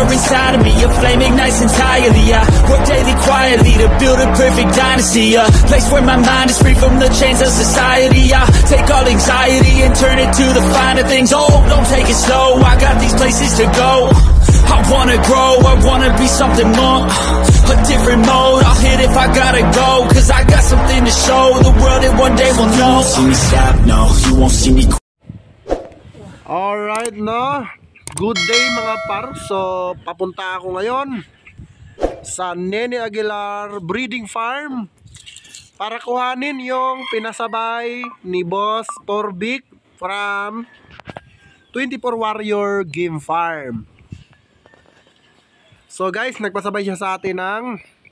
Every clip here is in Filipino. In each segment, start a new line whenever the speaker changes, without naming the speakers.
fire inside of me, a flame ignites entirely. I work daily quietly to build a perfect dynasty, a place where my mind is free from the chains of society. I take all anxiety and turn it to the finer things. Oh, don't take it slow, I got these places to go. I wanna grow, I wanna be something more, a different mode. I'll hit if I gotta go, cause I got something to show the world that one day will know. You won't see me stop, no, you won't see me.
Alright, no? Good day mga par. So, papunta ako ngayon sa Nene Aguilar Breeding Farm para kuhanin yung pinasabay ni Boss Torvik from 24 Warrior Game Farm. So guys, nagpasabay siya sa atin ng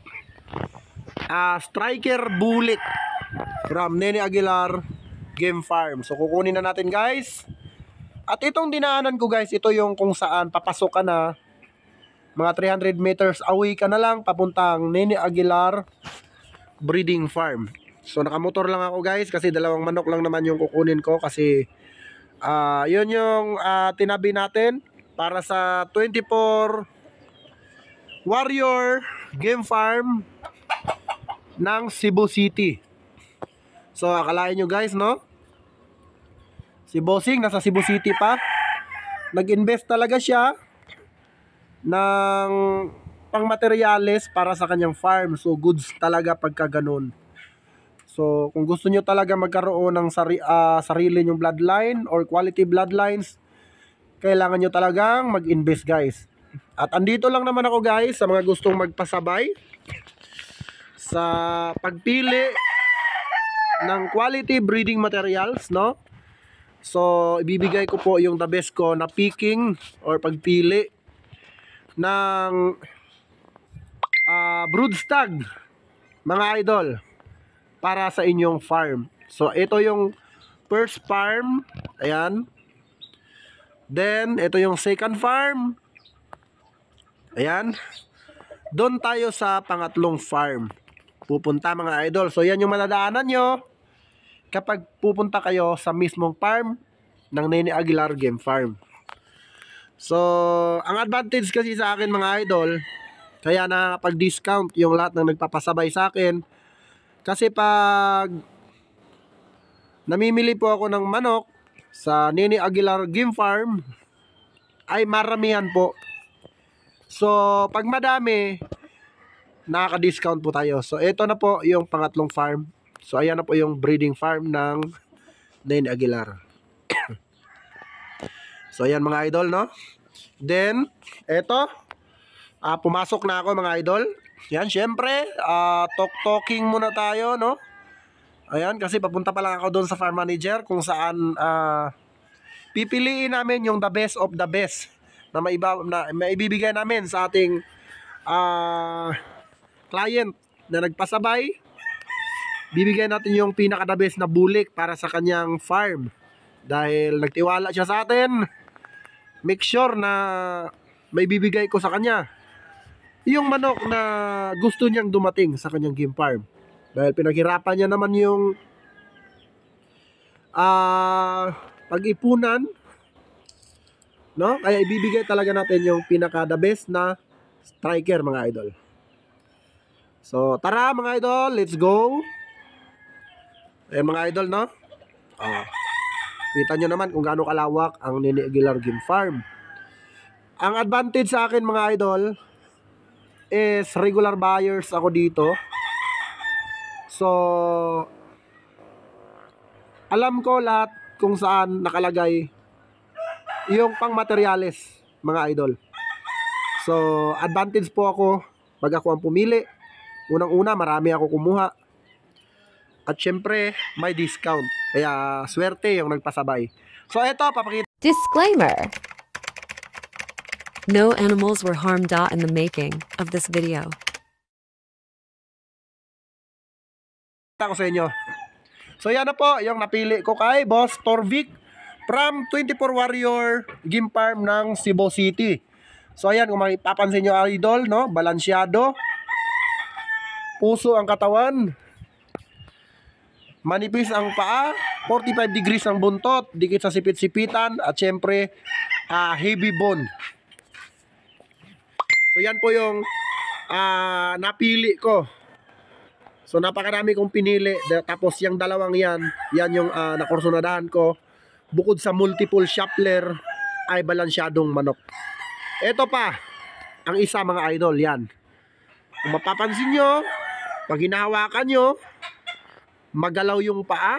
striker bullet from Nene Aguilar Game Farm. So kukunin na natin guys. At itong dinaanan ko guys, ito yung kung saan papasok ka na, mga 300 meters away ka na lang papuntang Nene Aguilar Breeding Farm. So nakamotor lang ako guys kasi dalawang manok lang naman yung kukunin ko kasi yun yung tinabi natin para sa 24 Warrior Game Farm ng Cebu City. So akalain nyo guys, no? Si Bossing nasa Cebu City pa. Nag-invest talaga siya ng pangmateryales para sa kanyang farm. So goods talaga pagka ganun. So kung gusto nyo talaga magkaroon ng sarili nyong bloodline or quality bloodlines, kailangan nyo talagang mag-invest guys. At andito lang naman ako guys sa mga gustong magpasabay sa pagpili ng quality breeding materials, no? So ibibigay ko po yung the best ko na picking or pagpili ng brood stag mga idol para sa inyong farm. So ito yung first farm, ayan. Then ito yung second farm. Ayan. Doon tayo sa pangatlong farm pupunta mga idol. So yan yung madadaanan nyo kapag pupunta kayo sa mismong farm ng Nene Aguilar Game Farm. So ang advantage kasi sa akin mga idol, kaya nakakapag-discount yung lahat ng nagpapasabay sa akin, kasi pag namimili po ako ng manok sa Nene Aguilar Game Farm ay maramihan po. So pag madami, nakaka-discount po tayo. So ito na po yung pangatlong farm. So ayan na po yung breeding farm ng Nene Aguilar. So ayan mga idol, no? Then eto, pumasok na ako mga idol. Yan, syempre talking muna tayo, no? Ayan, kasi papunta pa lang ako doon sa farm manager kung saan pipiliin namin yung the best of the best na maibibigay namin sa ating client na nagpasabay. Bibigyan natin yung pinaka-the best na bulik para sa kanyang farm. Dahil nagtiwala siya sa atin, make sure na may bibigay ko sa kanya yung manok na gusto niyang dumating sa kanyang game farm. Dahil pinaghirapan niya naman yung pag-ipunan, no? Kaya ibibigay talaga natin yung pinaka-the best na striker mga idol. So tara mga idol, let's go. Ayan mga idol, no? Kita nyo naman kung gaano kalawak ang Nene Aguilar Game Farm. Ang advantage sa akin mga idol is regular buyers ako dito. So alam ko lahat kung saan nakalagay yung pang materyales mga idol. So advantage po ako pag ako ang pumili. Unang-una, marami ako kumuha. At syempre, may discount. Kaya swerte yung nagpasabay. So ito, papakita.
Disclaimer. No animals were harmed in the making of this video.
Ko sa inyo. So yan na po, yung napili ko kay Boss Torvik from 24 Warrior Game Farm ng Cebu City. So ayan, kung mapapansin nyo idol, no? Balansyado. Puso ang katawan. Manipis ang paa. 45 degrees ang buntot. Dikit sa sipit-sipitan. At syempre, heavy bone. So yan po yung napili ko. So napakarami kong pinili. Tapos yung dalawang yan yung nakursunadahan ko. Bukod sa multiple shuffler ay balansyadong manok. Ito pa, ang isa mga idol, yan. Kung mapapansin nyo, pag hinahawakan nyo, magalaw yung paa,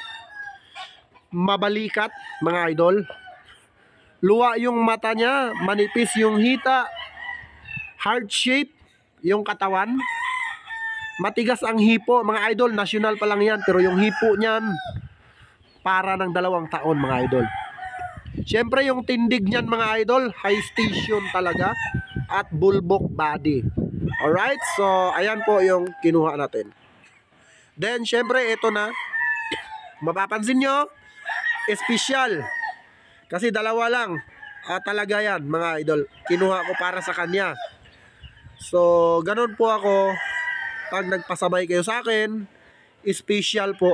mabalikat mga idol. Luwa yung mata niya, manipis yung hita, heart shape yung katawan. Matigas ang hipo, mga idol, national pa lang yan, pero yung hipo niyan, para ng 2 taon mga idol. Siyempre yung tindig niyan mga idol, high station talaga, at bulbok body. Alright, so ayan po yung kinuha natin. Then siyempre ito na, mapapansin nyo, espesyal. Kasi 2 lang, talaga yan mga idol. Kinuha ko para sa kanya. So ganun po ako, pag nagpasabay kayo sa akin, special po.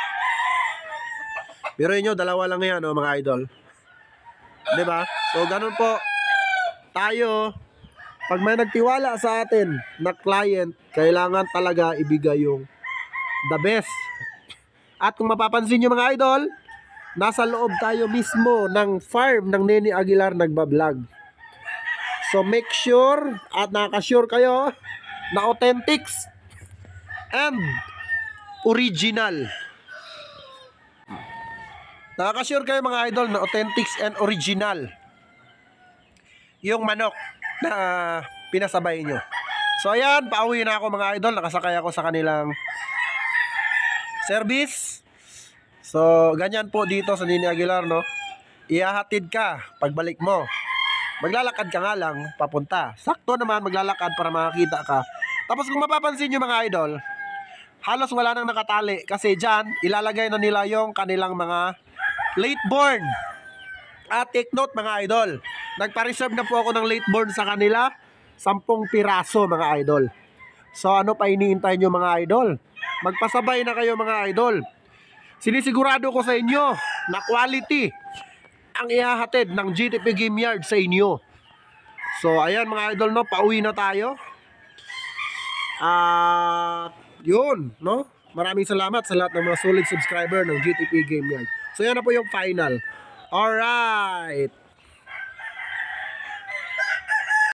Pero inyo, 2 lang yan mga idol. Diba? So ganun po tayo. Pag may nagtiwala sa atin na client, kailangan talaga ibigay yung the best. At kung mapapansin nyo mga idol, nasa loob tayo mismo ng farm ng Nene Aguilar nagbablog. So make sure at nakaka-sure kayo na authentics and original. Nakaka-sure kayo mga idol na authentics and original yung manok na pinasabay nyo. So ayan, pauwi na ako mga idol. Nakasakay ako sa kanilang service. So ganyan po dito sa Nene Aguilar, no? Ihahatid ka pagbalik mo. Maglalakad ka nga lang papunta. Sakto naman maglalakad para makakita ka. Tapos kung mapapansin nyo mga idol, halos wala nang nakatali. Kasi dyan, ilalagay na nila yung kanilang mga late born. At take note mga idol, nagpa-reserve na po ako ng late born sa kanila, 10 piraso mga idol. So ano pa iniintay nyo mga idol? Magpasabay na kayo mga idol. Sinisigurado ko sa inyo na quality ang ihahatid ng GTP Game Yard sa inyo. So ayan mga idol, no, pauwi na tayo. Yun, no? Maraming salamat sa lahat ng mga solid subscriber ng GTP Game Yard. So yan na po yung final. Alright.